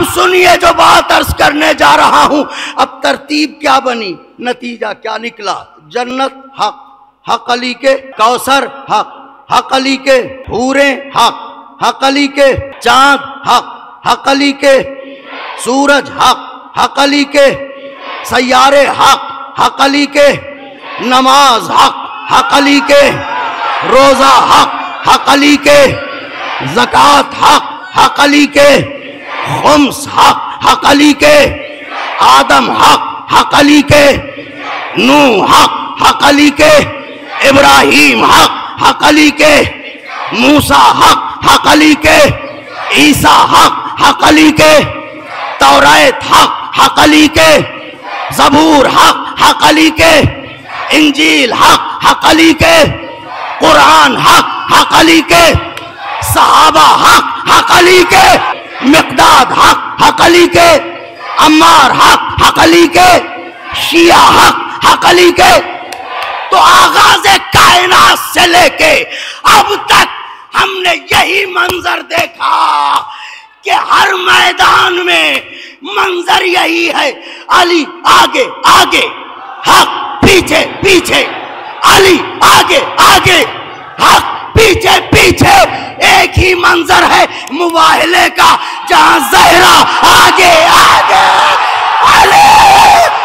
सुनिए जो बात अर्ज करने जा रहा हूं। अब तरतीब क्या बनी, नतीजा क्या निकला। जन्नत हक, हक अली के। कौसर हक, हक अली के। हूरें हक, हक अली के। चांद हक, हक अली के। सूरज हक, हक अली के। सैयारे हक, हक अली के। नमाज हक, हक अली के। रोजा हक, हक अली के। ज़कात हक, हक अली के। खुम्स हक, हक अली के। आदम हक, हक अली के। नूह हक, हक अली के। इब्राहीम हक, हक अली के। मूसा हक, हक अली के। ईसा हक, हक अली के। तौरात हक, हक अली के। ज़बूर हक, हक अली के। इंजील हक, हक अली के। कुरान हक, हक अली के। सहाबा हक, हक अली के। मिक़दाद हक, हक अली के। अम्मार हक, हक अली के। शिया हक, हक अली के। तो आगाज़ कायनात से लेके अब तक हमने यही मंजर देखा कि हर मैदान में मंजर यही है, अली आगे आगे, हक पीछे पीछे। अली आगे आगे, हक पीछे पीछे। एक ही मंजर है मुबाहले का, जहां ज़हरा आगे आगे, अली